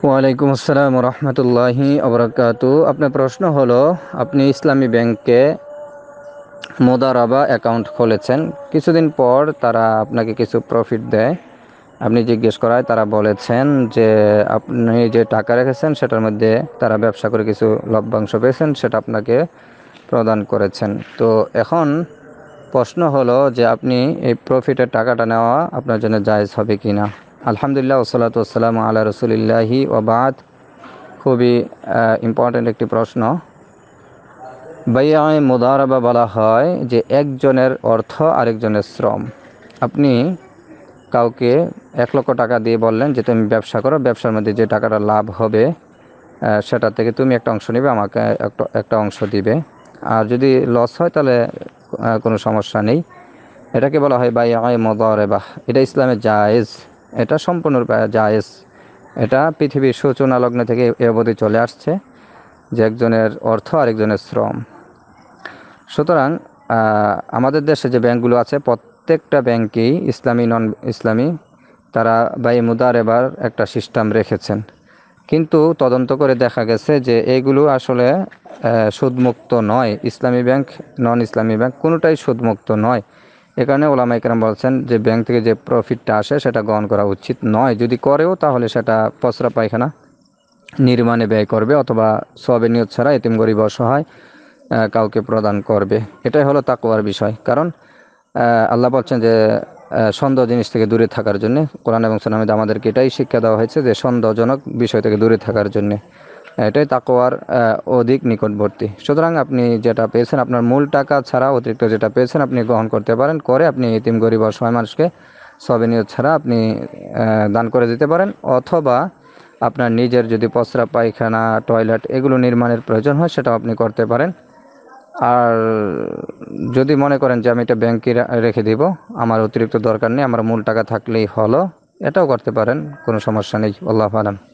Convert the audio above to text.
ওয়ালাইকুম আসসালাম রহমতুল্লাহি আবরাকাতু। আপনার প্রশ্ন হলো, আপনি ইসলামী ব্যাংকে মোদারাবা অ্যাকাউন্ট খুলেছেন, কিছুদিন পর তারা আপনাকে কিছু প্রফিট দেয়। আপনি জিজ্ঞেস করায় তারা বলেছেন যে আপনি যে টাকা রেখেছেন সেটার মধ্যে তারা ব্যবসা করে কিছু লভ্যাংশ পেয়েছেন, সেটা আপনাকে প্রদান করেছেন। তো এখন প্রশ্ন হলো যে আপনি এই প্রফিটের টাকাটা নেওয়া আপনার জন্য জায়েজ হবে কি না। আলহামদুলিল্লাহ ওসলাতু ওয়াসসালামু আলা রসুলিল্লাহি ওয়াবাদ। খুবই ইম্পর্ট্যান্ট একটি প্রশ্ন। বাইআয়ে মুদারাবা বলা হয় যে একজনের অর্থ আরেকজনের শ্রম। আপনি কাউকে 1 লক্ষ টাকা দিয়ে বললেন যে তুমি ব্যবসা করো, ব্যবসার মধ্যে যে টাকাটা লাভ হবে সেটা থেকে তুমি একটা অংশ নেবে, আমাকে একটা অংশ দিবে। আর যদি লস হয় তাহলে কোনো সমস্যা নেই। এটাকে বলা হয় বাইআয়ে মুদারাবা। এটা ইসলামে জায়েজ, এটা সম্পূর্ণরূপে জায়েজ। এটা পৃথিবীর সূচনা লগ্ন থেকে এ অবধি চলে আসছে যে একজনের অর্থ আরেকজনের শ্রম। সুতরাং আমাদের দেশে যে ব্যাংকগুলো আছে প্রত্যেকটা ব্যাংকেই ইসলামী নন ইসলামী তারা বাইআয়ে মুদারাবার একটা সিস্টেম রেখেছেন। কিন্তু তদন্ত করে দেখা গেছে যে এইগুলো আসলে সুদমুক্ত নয়। ইসলামী ব্যাংক, নন ইসলামী ব্যাংক কোনোটাই সুদমুক্ত নয়। এ কারণে ওলামা ইকরাম বলছেন যে ব্যাংক থেকে যে প্রফিটটা আসে সেটা গ্রহণ করা উচিত নয়। যদি করেও তাহলে সেটা পসরা পায়খানা নির্মাণে ব্যয় করবে, অথবা সওয়াবের নিয়ত ছাড়া এতিম গরিব অসহায় কাউকে প্রদান করবে। এটাই হলো তাকওয়ার বিষয়। কারণ আল্লাহ বলছেন যে সন্দেহ জিনিস থেকে দূরে থাকার জন্য। কোরআন এবং সুন্নাহতে আমাদেরকে এটাই শিক্ষা দেওয়া হয়েছে যে সন্দেহজনক বিষয় থেকে দূরে থাকার জন্য। এটাই তাকওয়ার অধিক নিকটবর্তী। সুতরাং আপনি যেটা পেয়েছেন, আপনার মূল টাকা ছাড়া অতিরিক্ত যেটা পেয়েছেন আপনি গ্রহণ করতে পারেন, করে আপনি এতিম গরিব অসহায় মানুষকে সওয়াবের নিয়ত ছাড়া আপনি দান করে দিতে পারেন। অথবা আপনার নিজের যদি প্রস্রাব পায়খানা টয়লেট এগুলো নির্মাণের প্রয়োজন হয় সেটাও আপনি করতে পারেন। আর যদি মনে করেন যে আমি এটা ব্যাংকে রেখে দিব, আমার অতিরিক্ত দরকার নেই, আমার মূল টাকা থাকলেই হলো, এটাও করতে পারেন, কোনো সমস্যা নেই। আল্লাহু আলাম।